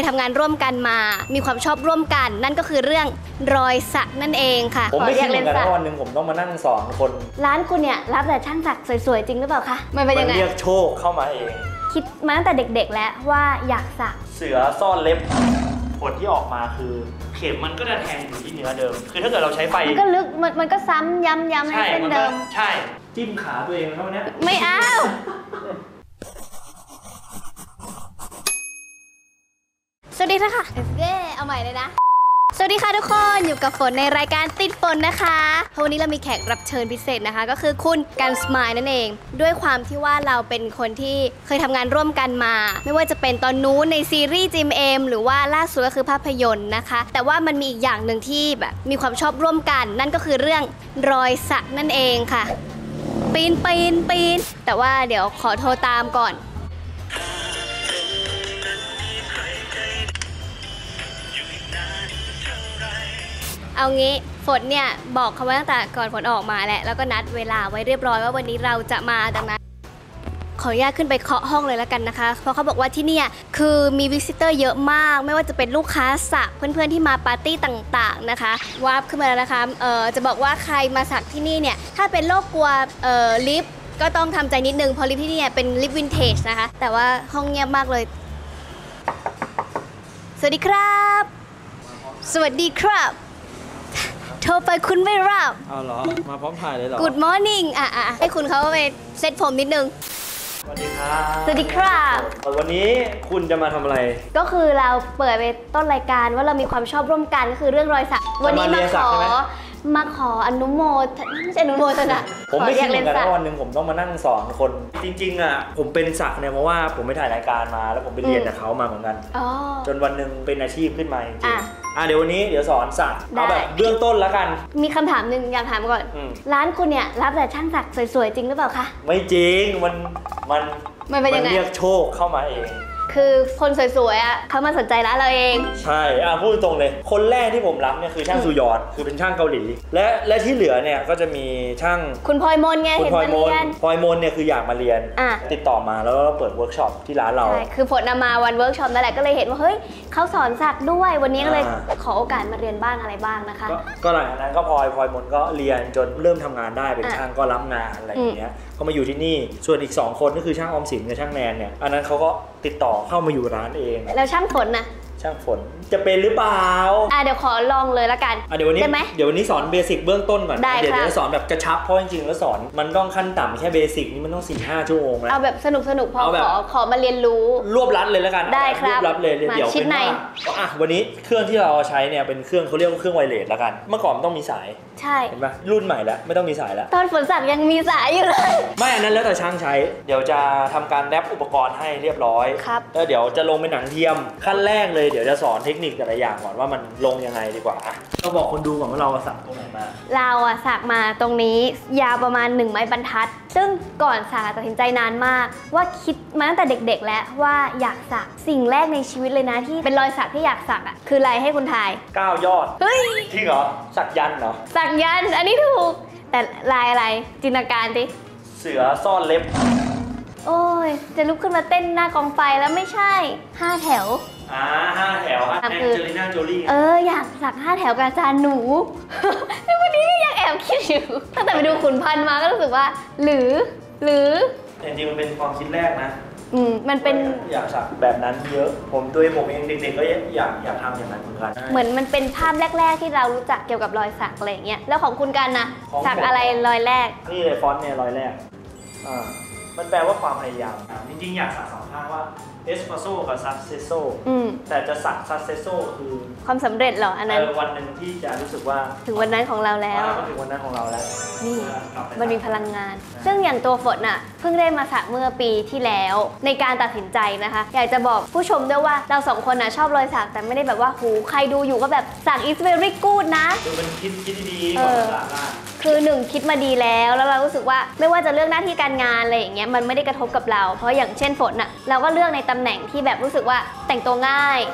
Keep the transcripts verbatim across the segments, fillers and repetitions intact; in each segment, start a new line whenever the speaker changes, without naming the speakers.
ยทำงานร่วมกันมามีความชอบร่วมกันนั่นก็คือเรื่องรอยสักนั่นเองค่ะ
ผมไม่คิดเหมือนกันว่าวันหนึ่งผมต้องมานั่งสอนคน
ร้านคุณเนี่ยรับแต่ช่างสักสวยๆจริงหรือเปล่าคะมันเป็นยังไง
เรียกโชคเข้ามาเอง
คิดมาตั้งแต่เด็กๆแล้วว่าอยากสัก
เสือซ่อนเล็บผลที่ออกมาคือเข็มมันก็จะแทงอยู่ที่เนื้อเดิมคือถ้าเกิดเราใช้ไฟ
มันก็ลึกมันมันก็ซ้ำย้ำย้ำในเส้นเดิม
ใช่จิ้มขาตัวเองเข้ามาเนี้ย
ไม่เอาสวัสดีค่ะเย้เอาใหม่เลยนะสวัสดีค่ะทุกคนอยู่กับฝนในรายการติดฝนนะคะวันนี้เรามีแขกรับเชิญพิเศษนะคะก็คือคุณกันสมายนั่นเองด้วยความที่ว่าเราเป็นคนที่เคยทำงานร่วมกันมาไม่ว่าจะเป็นตอนนู้นในซีรีส์จิมเอมหรือว่าล่าสุดก็คือภาพยนตร์นะคะแต่ว่ามันมีอีกอย่างหนึ่งที่แบบมีความชอบร่วมกันนั่นก็คือเรื่องรอยสักนั่นเองค่ะปีนปีนปีนแต่ว่าเดี๋ยวขอโทรตามก่อนเอางี้ฝนเนี่ยบอกเขาไว้ตั้งแต่ก่อนฝนออกมาแหละแล้วก็นัดเวลาไว้เรียบร้อยว่าวันนี้เราจะมาดังนั้นขออนุญาตขึ้นไปเคาะห้องเลยแล้วกันนะคะเพราะเขาบอกว่าที่นี่คือมีวิสิเตอร์เยอะมากไม่ว่าจะเป็นลูกค้าสักเพื่อนๆที่มาปาร์ตี้ต่างๆนะคะวาร์ปขึ้นมาแล้วนะคะเอ่อจะบอกว่าใครมาสักที่นี่เนี่ยถ้าเป็นโรคกลัวเอ่อลิฟต์ก็ต้องทำใจนิดนึงเพราะลิฟต์ที่นี่เป็นลิฟต์วินเทจนะคะแต่ว่าห้องเงียบมากเลยสวัสดีครับสวัสดีครับโทรไปคุณไม่รับ
เอาเหรอมาพร้อมถ่ายเลยเหรอ
Good morning อ่ะอ่ะให้คุณเขาไปเซ็ตผมนิดนึง
สวัสดีครับ
สวัสดีครับ
วันนี้คุณจะมาทำอะไร
ก็คือเราเปิดไปต้นรายการว่าเรามีความชอบร่วมกันก็คือเรื่องรอยสักวันนี้มาขอมาขออนุโมทนาไม่ใช่อนุโมทนา
ผมไม่คิดเหมือนกันว่าวันหนึ่งผมต้องมานั่งสอนคนจริงๆอ่ะผมเป็นสักเนี่ยเพราะว่าผมไปถ่ายรายการมาแล้วผมไปเรียนจากเขามาเหมือนกันจนวันหนึ่งเป็นอาชีพขึ้นมาจริงๆอ่ะเดี๋ยววันนี้เดี๋ยวสอนสักเอาแบบเบื้องต้นแล้วกัน
มีคำถามหนึ่งอยากถามก่อนร้านคุณเนี่ยรับแต่ช่างสักสวยๆจริงหรือเปล่าคะ
ไม่จริงมันมัน
มันเป็นยังไง
เรียกโชคเข้ามาเอง
คือคนสวยๆอ่ะเขามาสนใจร้านเราเอง
ใช่อ่ะพูดตรงเลยคนแรกที่ผมรับเนี่ยคือช่างซูยอนคือเป็นช่างเกาหลีและและที่เหลือเนี่ยก็จะมีช่าง
คุณพลอยมนไงเห็นมาเรียน
พลอยมนเนี่ยคืออยากมาเรียนติดต่อมาแล้วก็เปิดเวิร์กช็อปที่ร้านเรา
ใช่คือฝนมาวันเวิร์กช็อปนั่นแหละก็เลยเห็นว่าเฮ้ยเขาสอนสักด้วยวันนี้ก็เลยขอโอกาสมาเรียนบ้างอะไรบ้างนะคะ
ก็หลังจากนั้นก็พลอยพลอยมนก็เรียนจนเริ่มทำงานได้เป็นช่างก็รับงานอะไรอย่างเงี้ยก็มาอยู่ที่นี่ส่วนอีกสองคนก็คือช่างออมสินกับช่างแนนเนี่ยอันนั้นเขาก็ติดต่อเข้ามาอยู่ร้านเอง
แล้วช่างฝนนะ
ช่างฝนจะเป็นหรือเปล่า
อ่ะเดี๋ยวขอลองเลยละกัน
อ่ะเดี๋ยววันนี้เดี๋ยววันนี้สอนเบสิกเบื้องต้นก่อน
ได้
เดี๋ยวจะสอนแบบกระชับเพราะจริงๆแล้วสอนมันต้องขั้นต่ำแค่เบสิกนี่มันต้อง สี่ห้า ชั่วโมงแล้ว
เอาแบบสนุกสนุกพอขอขอมาเรียนรู้
รวบรัดเลยแล้วกัน
ได้ครับ
รวบรัดเลยเดี๋ยวเป็นว่าอ่ะวันนี้เครื่องที่เราใช้เนี่ยเป็นเครื่องเขาเรียกว่าเครื่องไวเลสแล้วกันเมื่อก่อนต้องมีสาย
ใช่
เห็นป่ะรุ่นใหม่แล้วไม่ต้องมีสายแล้ว
ตอนฝนสักยังมีสายอยู่เลย
ไม่อันนั้นแล้วแต่ช่างใช้เดี๋ยวจะทำการแรปอุปกรณ์ให้เรียบร้อยแล้วเดี๋ยวจะลงเป็นหนังเทียมขั้นแรกเลยเดี๋ยวจะสอนเทคนิคแต่ละอย่างก่อนว่ามันลงยังไงดีกว่าเราบอกคนดูก่อนว่าเราสักตรงไหนมา
เราอะสักมาตรงนี้ยาวประมาณหนึ่งไม้บรรทัดซึ่งก่อนสักตัดสินใจนานมากว่าคิดมาตั้งแต่เด็กๆแล้วว่าอยากสักสิ่งแรกในชีวิตเลยนะที่เป็นรอยสักที่อยากสักอะคืออะไรให้คุณทาย
เก้ายอด
เฮ้ย
จริงเหรอสักยันเหรอ
สักยันอันนี้ถูกแต่ลายอะไรจินตนาการดิ
เสือซ่อนเล็บ
โอ้ยจะลุกขึ้นมาเต้นหน้ากองไฟแล้วไม่ใช่ห้าแถว
อ่าห้าแถวฮะแองเจลิน่าโจลี่
เอออยากสักห้าแถวกับอาจารย์หนูวันนี้ยังแอบคิดอยู่ตั้งแต่ไปดูขุนพันธ์มาก็รู้สึกว่าหรือหรือ
จริงๆมันเป็นความคิดแรกนะ
อืมมันเป็น
อยากสักแบบนั้นเยอะผมตัวผมเองเด็กๆก็อยากอยากทำอย่างนั้นเหมือนกัน
เหมือนมันเป็นภาพแรกๆที่เรารู้จักเกี่ยวกับรอยสักอะไรอย่างเงี้ยแล้วของคุณกันนะสักอะไรรอยแรก
นี่เลยฟอนต์เนี่ยรอยแรกอ่ามันแปลว่าความพยายามจริงๆอยากสักสองข้างว่าเอสเปรสโซ่กับซักเซโซ่แต่จะสักซักเซโซ่คือ
ความสำเร็จเหรออันนั้น
วันหนึ่งที่จะรู้สึกว่า
ถึงวันนั้นของเราแล้ว
ถึงวันนั้นของเราแล้ว
นี่มันมีพลังงานซึ่งอย่างตัวฝนน่ะเพิ่งได้มาสักเมื่อปีที่แล้วในการตัดสินใจนะคะอยากจะบอกผู้ชมด้วยว่าเราสองคนน่ะชอบรอยสักแต่ไม่ได้แบบว่าหูใครดูอยู่ก็แบบสัก is very good นะ
คือเป็นคิดคิดดีก่อนสักได้
คือหนึ่งคิดมาดีแล้วแล้วเรารู้สึกว่าไม่ว่าจะเลือกหน้าที่การงานอะไรอย่างเงี้ยมันไม่ได้กระทบกับเราเพราะอย่างเช่นฝนน่ะเราก็เลือกในตำแหน่งที่แบบรู้สึกว่าแต่งตัวง่าย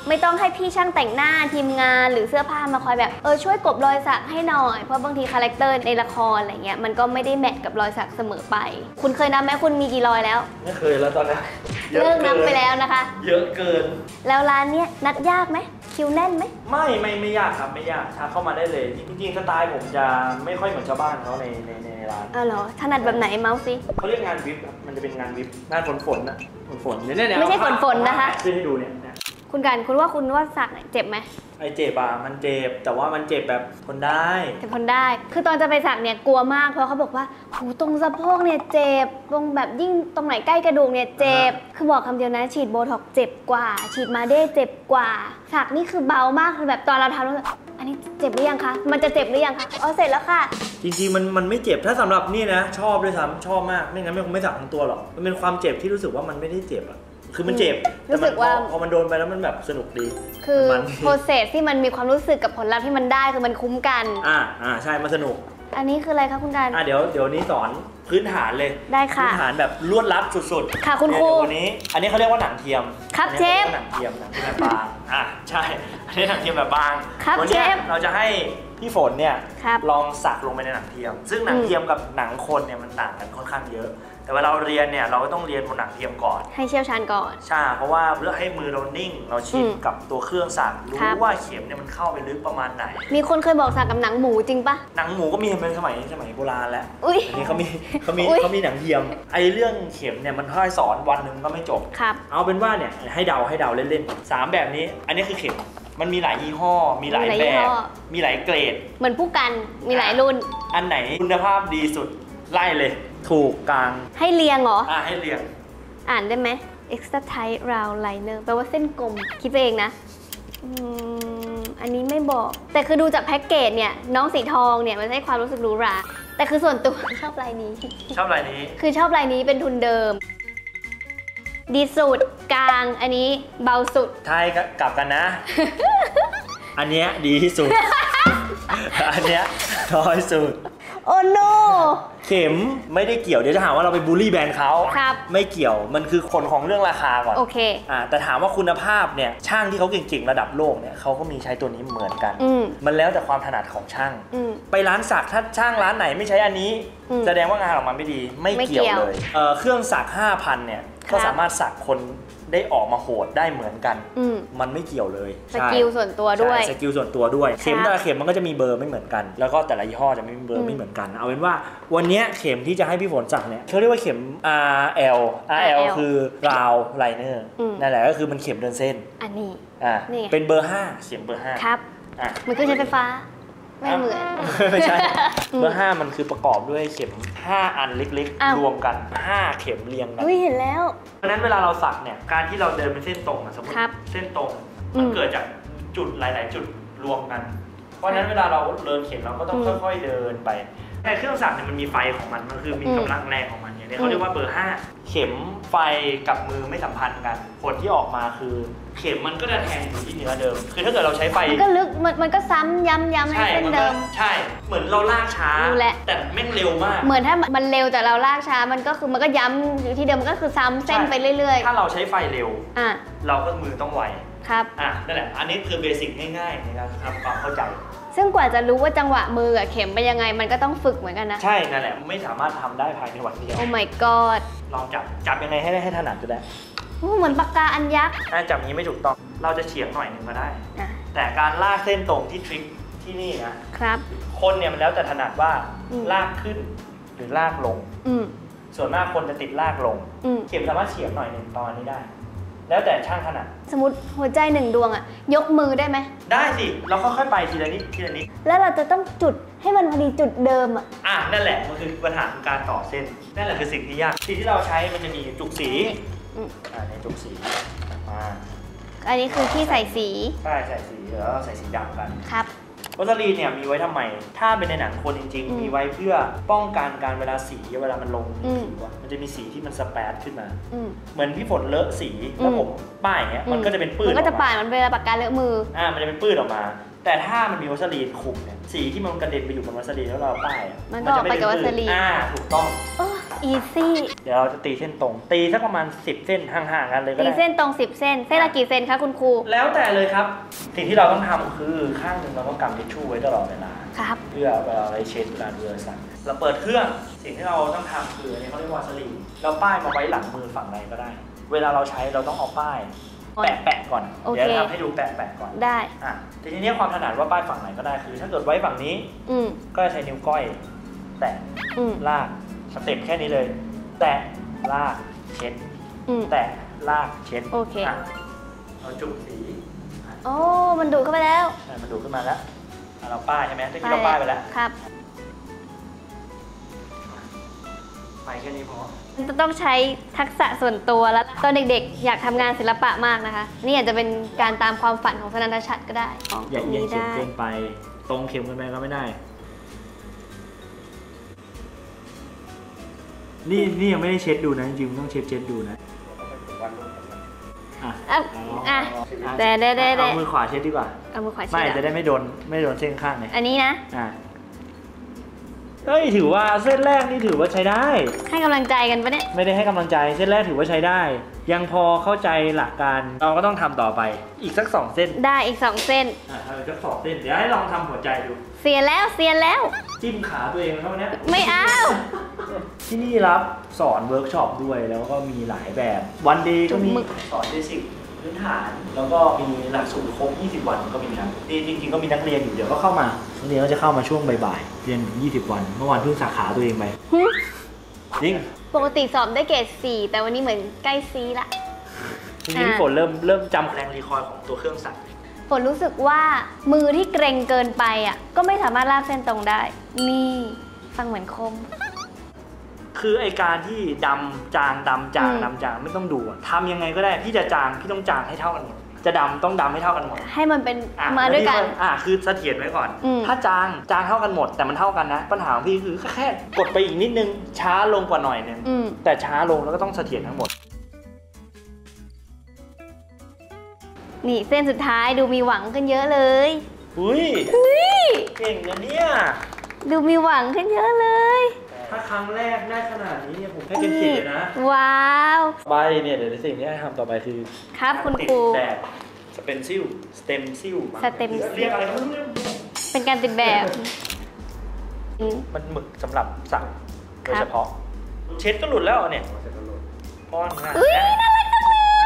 ไม่ต้องให้พี่ช่างแต่งหน้าทีมงานหรือเสื้อผ้ามาคอยแบบเออช่วยกลบรอยสักให้หน่อยเพราะบางทีคาแรคเตอร์ในละครอะไรเงี้ยมันก็ไม่ได้แมทกับรอยสักเสมอไปคุณเคยนับไหมคุณมีกี่รอยแล้ว
ไม่เคยแล้วตอนนี้
เลิกนับไปแล้วนะคะ
เยอะเกิน
แล้วร้านเนี้ยนัดยากไหมคิวแน่นไหม
ไม่ไม่ไม่ยากครับไม่ยากทักเข้ามาได้เลยจริงๆสไตล์ผมจะไม่ค่อยเหมือนชาวบ้านเขาในในในร้าน
อ๋อเหรอถนัดแบบไหนเมาส์ซิ
เขาเรียกงานวิปมันจะเป็นงานวิปงานฝนฝนนะฝนฝนเนี่ยเนี่ย
ไม่ใช่ฝนฝนนะคะ
ขึ้นให้ดูเนี่ย
คุณกันคุณว่าคุณว่าสักเจ็บไหม
ไอเจ็บอ่ะมันเจ็บแต่ว่ามันเจ็บแบบทนได้
เจ็บทนได้คือตอนจะไปสักเนี่ยกลัวมากเพราะเขาบอกว่าหูตรงสะโพกเนี่ยเจ็บตรงแบบยิ่งตรงไหนใกล้กระดูกเนี่ยเจ็บคือบอกคำเดียวนะฉีดโบท็อกเจ็บกว่าฉีดมาเด้เจ็บกว่าสักนี่คือเบามากคือแบบตอนเราทำแล้วอันนี้เจ็บหรือยังคะมันจะเจ็บหรือยังคะอ๋อเสร็จแล้วค่ะ
จริงๆมันมันไม่เจ็บถ้าสำหรับนี่นะชอบด้วยซ้ำชอบมากไม่งั้นไม่คงไม่สักทั้งตัวหรอกมันเป็นความเจ็บที่รู้สึกว่ามันไม่ได้เจ็บอะคือมันเจ็บ
รู้สึกว่า
พอมันโดนไปแล้วมันแบบสนุกดี
คือโปรเซสที่มันมีความรู้สึกกับผลลัพธ์ที่มันได้คือมันคุ้มกัน
อ่าอ่าใช่มันสนุก
อันนี้คืออะไรคะคุณการ
อ่าเดี๋ยวเดี๋ยวนี้สอนพื้นฐานเลย
ได้ค่ะ
พื้นฐานแบบลวดลัดสุด
ๆค่ะคุณครู
วันนี้อันนี้เขาเรียกว่าหนังเทียม
ครับเชฟ
หนังเทียมหนังเทียมแบบบางอ่ะใช่อันนี้หนังเทียมแบบบาง
วั
นนี้เราจะให้พี่ฝนเนี่ยลองสักลงไปในหนังเทียมซึ่งหนังเทียมกับหนังคนเนี่ยมันต่างกันค่อนข้างเยอะแต่เวลาเราเรียนเนี่ยเราก็ต้องเรียนบนหนังเทียมก่อน
ให้เชี่ยวชาญก่อน
ใช่เพราะว่าเพื่อให้มือเรานิ่งเราชินกับตัวเครื่องสักรู้ว่าเข็มเนี่ยมันเข้าไปลึกประมาณไหน
มีคนเคยบอกสักกับหนังหมูจริงปะ
หนังหมูก็มีเป็นสมัยสมัยโบราณแล้ว
อั
นนี้เขามีเขามีเขามีหนังเทียมไอ้เรื่องเข็มเนี่ยมันค่อยสอนวันหนึ่งก็ไม่จบเอาเป็นว่าเนี่ยให้เดาให้เดาเล่นๆสามแบบนี้อันนี้คือเข็มมันมีหลายยี่ห้อมีหลายแบบมีหลายเกรด
เหมือนผู้กันมีหลายรุ่น
อันไหนคุณภาพดีสุดไล่เลยถูกกลาง
ให้เรียงเหรอ
อ่าให้เรียง
อ่านได้ไหม extra tight round liner แปลว่าเส้นกลมคิดเองนะอืมอันนี้ไม่บอกแต่คือดูจากแพ็กเกจเนี่ยน้องสีทองเนี่ยมันให้ความรู้สึกหรูหราแต่คือส่วนตัวชอบลายนี้
ชอบลายนี้
คือชอบลายนี้เป็นทุนเดิมดีสุดกลางอันนี้เบาสุด
ไทยกลับกันนะ อันเนี้ยดีที่สุด อันเนี้ยน้อยสุด
โอ้โน
เข็มไม่ได้เกี่ยวเดี๋ยวจะหาว่าเราไปบูลลี่แบรนด์เขา
ครับ
ไม่เกี่ยวมันคือคนของเรื่องราคาก่อน
โอเค
อ่าแต่ถามว่าคุณภาพเนี่ยช่างที่เขาเก่งๆระดับโลกเนี่ยเขาก็มีใช้ตัวนี้เหมือนกันมันแล้วแต่ความถนัดของช่างไปร้านสักถ้าช่างร้านไหนไม่ใช้อันนี้แสดงว่างานออกมาไม่ดีไม่เกี่ยวเลยเอ่อเครื่องสัก ห้าพัน เนี่ยก็สามารถสักคนได้ออกมาโหดได้เหมือนกันมันไม่เกี่ยวเลย
สกิลส่วนตัวด้วย
สกิลส่วนตัวด้วยเข็มแต่ละเข็มมันก็จะมีเบอร์ไม่เหมือนกันแล้วก็แต่ละยี่ห้อจะไม่มีเบอร์ไม่เหมือนกันเอาเป็นว่าวันนี้เข็มที่จะให้พี่ฝนสักเนี่ยเขาเรียกว่าเข็ม อาร์ แอล อาร์ แอล คือ round liner นั่นแหละก็คือมันเข็มเดินเส้น
อันนี้
อ่าเป็นเบอร์ห้าเข็มเบอร์ห้า
ครับอ่ะมันคือใช้ไฟฟ้าไม่เหมือน
ไม่ใช่เบอร์ห้ามันคือประกอบด้วยเข็มห้าอันเล็กๆรวมกันห้าเข็มเรียงกัน
อุ้ยเห็นแล้ว
เพราะนั้นเวลาเราสักเนี่ยการที่เราเดินเป็นเส้นตรงสมมติเส้นตรงมันเกิดจากจุดหลายๆจุดรวมกันเพราะนั้นเวลาเราเดินเข็มเราก็ต้องค่อยๆเดินไปแต่เครื่องสักเนี่ยมันมีไฟของมันมันคือมีกำลังแรงของมันเนี่ยเขาเรียกว่าเบอร์ห้าเข็มไฟกับมือไม่สัมพันธ์กันผลที่ออกมาคือเข็มมันก็จะแทงอยู่ที่เนื้อเดิมคือถ้าเกิดเราใช้ไฟ
มันก็ลึกมันมันก็ซ้ำย้ำย้ำให้เส้นเดิม
ใช่เหมือนเราลากช้าแต่แม่งเร็วมาก
เหมือนถ้ามันเร็วแต่เราลากช้ามันก็คือมันก็ย้ำอยู่ที่เดิมมันก็คือซ้ำเส้นไปเรื่อย
ๆถ้าเราใช้ไฟเร็ว
อ่ะ
เราก็มือต้องไว
ครับ
อ่ะนั่นแหละอันนี้คือเบสิกง่ายๆในการทำความเข้าใจ
ซึ่งกว่าจะรู้ว่าจังหวะมือกับเข็มเป็นยังไงมันก็ต้องฝึกเหมือนกันนะ
ใช่นั่นแหละไม่สามารถทำได้ภายในวันเดียว
โอ้ my god
ลองจับจับยังไงให้ได้ให้ถนัดก็ได้
เหมือนปากกาอันยักษ์
ถ้าจับนี้ไม่ถูกต้องเราจะเฉียงหน่อยหนึ่งก็ได้แต่การลากเส้นตรงที่ทริคที่นี่นะครับคนเนี่ยมันแล้วแต่ถนัดว่าลากขึ้นหรือลากลงส่วนมากคนจะติดลากลงเข็มสามารถเฉียงหน่อยหนึ่งประมาณนี้ได้แล้วแต่ช่างถนัด
สมมติหัวใจหนึ่งดวงอะยกมือได้ไหม
ได้สิเราค่อยๆไปทีละนิดทีละนิด
แล้วเราจะต้องจุดให้มันพอดีจุดเดิมอะ
อ่ะนั่นแหละมันคือปัญหาของการต่อเส้นนั่นแหละคือสิ่งที่ยากสิ่งที่เราใช้มันจะมีจุกสีอ่าในจุกสีมา
อันนี้คือที่ใส่สี
ใช่ใส่สีแล้วใส่สีดำกัน
ครับ
วัสลีนเนี่ยมีไว้ทำไมถ้าเป็นในหนังคนจริงๆมีไว้เพื่อป้องกันการเวลาสีเวลามันลงผิวมันจะมีสีที่มันสเปรดขึ้นมาเหมือนพี่ฝนเลอะสีแล้วผมป้ายเงี้ยมันก็จะเป็นปื้น
มันก็จะป่ายมันเวลาปากกาเลอะมือ
อ่ามันจะเป็นปื้นออกมาแต่ถ้ามันมีวัสลีนคุมเนี่ยสีที่มันกระเด็นไปอยู่บนวัสลีนแล้วเราป้าย
มันก็ออกไปกับวัสลีน
อ่าถูกต้อง
โอ้อีซี่
เดี๋ยวเราจะตีเส้นตรงตีสักประมาณสิบเส้นห่างๆกันเลยก็ได้
ตีเส้นตรงสิบเส้นเส้นละกี่เส้นคะคุณครู
แล้วแต่เลยครับสิ่งที่เราต้องทำคือข้างหนึ่งเราต้องกำทิชชู่ไว้ตลอดเวลา
ครับ
เพื่อเวลาเราเช็ดเวลาเรือสั่นเราเปิดเครื่องสิ่งที่เราต้องทำคืออันนี้เขาเรียกว่าวัสลีนเราป้ายมาไว้หลังมือฝั่งใดก็ได้เวลาเราใช้เราต้องเอาป้ายแปะแปะก่อนเดี๋ยวทำให้ดูแปะแปะก่อน
ได้
อ่ะทีนี้ความถนัดว่าป้ายฝั่งไหนก็ได้คือถ้าเกิดไว้ฝั่งนี้ก็จะใช้นิ้วก้อยแตะลากสเต็ปแค่นี้เลยแตะลากเช็ดแตะลากเช็ด
โอเค
เราจุ่มสี
โอ้มันดูดเข้าไปแล้ว
มันดูดขึ้นมาแล้วเราป้ายใช่ไหมที่เราป้ายไปแล้ว
ครับ
ไปแค่นี้พอ
ต้องใช้ทักษะส่วนตัวแล้วตอนเด็กๆอยากทำงานศิลปะมากนะคะนี่อาจจะเป็นการตามความฝันของสนันทชัดก็ได้ของ
ตรงนี้ได้เข็มเกินไปตรงเข็มเกินไปก็ไม่ได้นี่นี่ยังไม่ได้เช็ดดูนะจริงๆต้องเช็ดเช็ดดูนะ
อ่ะอ่ะแต่ได้ได้
เอามือขวาเช็ดดีกว่า
เอามือขวาเช็ด
ไม่จะได้ไม่โดนไม่โดนเส้นข้างเลย
อันนี้นะ
อ่ะเฮ้ยถือว่าเส้นแรกนี่ถือว่าใช้ได้
ให้กำลังใจกันปะเนี่ย
ไม่ได้ให้กำลังใจเส้นแรกถือว่าใช้ได้ยังพอเข้าใจหลักการเราก็ต้องทำต่อไปอีกสักสองเส้น
ได้อีกสองเส้น
อ่ะอีกสักสองเส้นเดี๋ยวให้ลองทำหัวใจดู
เสียแล้วเสียแล้ว
จิ้มขาตัวเองเข้าเนี้ย
ไม่เอา
ที่นี่รับสอนเวิร์กช็อปด้วยแล้วก็มีหลายแบบวันเดย์ก็มีสอนเบสิกพื้นฐานแล้วก็มีหลักสูตรครบยี่สิบวันก็มีนะจริงๆก็มีนักเรียนอยู่เดี๋ยวก็เข้ามานักเรียนก็จะเข้ามาช่วงบ่ายๆเรียนยี่สิบวันเมื่อวานเพิ่งสาขาตัวเองไปจริง
ปกติสอบได้เกรดสี่แต่วันนี้เหมือนใกล้ซีละ
ทีนี้ฝนเริ่มเริ่มจำแรงรีคอยล์ของตัวเครื่องสั่น
ฝนรู้สึกว่ามือที่เกร็งเกินไปอ่ะก็ไม่สามารถลากเส้นตรงได้นี่ฟังเหมือนคม
คือไอการที่ดำจางดำจางดำจางไม่ต้องดูทำยังไงก็ได้พี่จะจางพี่ต้องจางให้เท่ากันหมดจะดำต้องดำให้เท่ากันหมด
ให้มันเป็นมาด้วยกัน
อ่าคือเสถียรไว้ก่อนถ้าจางจางเท่ากันหมดแต่มันเท่ากันนะปัญหาของพี่คือแค่กดไปอีกนิดนึงช้าลงกว่าหน่อยนึงแต่ช้าลงแล้วก็ต้องเสถียรทั้งหมด
นี่เส้นสุดท้ายดูมีหวังขึ้นเยอะเลย
อุ้ยเก่งนะเนี่ย
ดูมีหวังขึ้นเยอะเลย
ถ้าครั้งแรกได้ขนาดนี้เนี่ยผมให้เต็มสิบเลยนะ
ว้าว
ใบเนี่ยเดี๋ยวสิ่งที่ให้ทำต่อไปคือ
ครับคุณครู
แบบสเปนซิลสเต็มซิล
สเต็ม
เรียกอะไรก็ไม่รู้
เป็นการติดแบบ
มันหมึกสำหรับสั่งโดยเฉพาะเช็ดก็หลุดแล้วเนี่ยป้อนง่าย
อุ้ยน่ารักจัง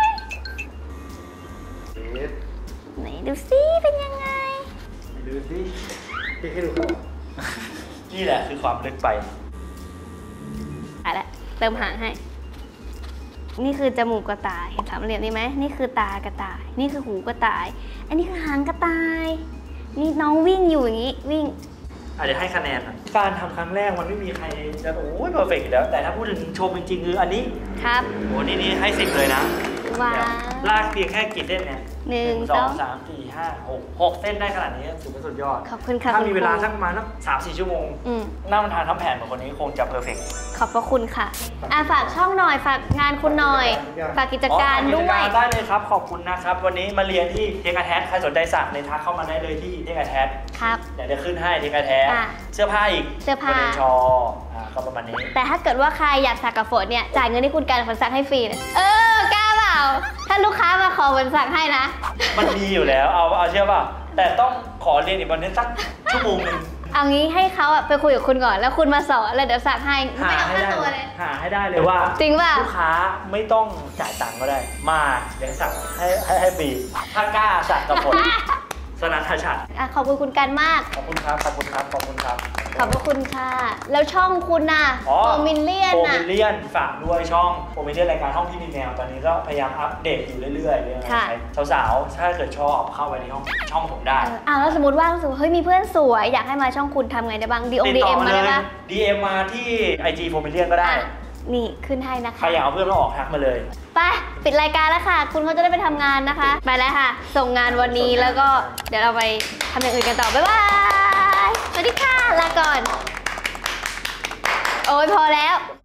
เลยไหนดูซิเป็นยังไง
ดูสิที่ให้ดูนี่แหละคือความลึกไป
อ่ะแล้วเติมหางให้นี่คือจมูกกระต่ายเห็นสามเหลี่ยมนี่ไหมนี่คือตากระต่ายนี่คือหูกระต่ายอันนี้คือหางกระต่ายนี่น้องวิ่งอยู่อย่างนี้วิ่ง
อาจจะให้คะแนนการทำครั้งแรกมันไม่มีใครจะโอ้ยเพอร์เฟกต์แล้วแต่ถ้าพูดถึงชมจริงๆคืออันนี้
ครับ
โอ้นี่นี่ให้สิบเลยนะ
ว้าว
ลากเพียงแค่กี่เส้นเนี่ย
หนึ่ง
สองสามสี่ห้าหกหกเส้นได้ขนาดนี้ถือว่าสุดยอด
ขอบคุณค่ะ
ถ้ามีเวลาสักประมาณสักสามสี่ชั่วโมงนั่งทานทำแผนของคนนี้คงจะเพอร์เฟกต์
ขอบพระคุณค่ะอ่ะฝากช่องหน่อยฝากงานคุณหน่อยฝากกิจการด้วย
ได้เลยครับขอบคุณนะครับวันนี้มาเรียนที่เทคแทสใครสนใจสั่งในทักเข้ามาได้เลยที่เทคแทส
ครับ
เดี๋ยวจะขึ้นให้เทคแทสเสื้อผ้าอีก
เสื้อผ้า
ชอก็ประมาณนี้
แต่ถ้าเกิดว่าใครอยากสักกับฝนเนี่ยจ่ายเงินให้คุณการฝนสักให้ฟรีเออกล้าเปล่าถ้าลูกค้ามาขอฝนสักให้นะ
มันมีอยู่แล้วเอาเอาเชื่อป่ะแต่ต้องขอเรียนอีกวันนี้สักชั่วโมงนึง
เอางี้ให้เขาไปคุยกับคุณก่อนแล้วคุณมาสอนแล้วเดี๋ยวสักให้
ไม่เอาค่าตัวเลยหาให้ได้เลยว่า
จริงป่ะ
ลูกค้าไม่ต้องจ่ายตังค์ก็ได้มาเดี๋ยวสักให้ให้ให้ฟรีถ้ากล้าสักกับฝนสนันทชัด
ขอบคุณคุณกันมาก
ขอบคุณครับขอบคุณครับขอบคุณครับ
ขอบคุณค่ะแล้วช่องคุณน่ะโปรมิลเลียน
น่ะโปรมิลเลียนฝากด้วยช่องโปรมิลเลียนรายการห้องที่มีแนวตอนนี้ก็พยายามอัปเดตอยู่เรื่อยๆเลยสาวๆถ้าเกิดชอบเข้าไปในห้องช่องผมได้
อ่าแล้วสมมติว่ารู้สึกเฮ้ยมีเพื่อนสวยอยากให้มาช่องคุณทำไงได้บ้างดีโอดีเอ็มมาได้ปะ
ดีเอ็มมาที่ไอจีโปรมิลเลียนก็ได้
นี่ขึ้นให้นะคะ
ใครอยากเอาเพื่อนมาออกทักมาเลย
ไปปิดรายการแล้วค่ะคุณเขาจะได้ไปทำงานนะคะไปแล้วค่ะส่งงานวันนี้แล้วก็เดี๋ยวเราไปทำอย่างอื่นกันต่อบ๊ายบายสวัสดีค่ะลาก่อนโอ้ยพอแล้ว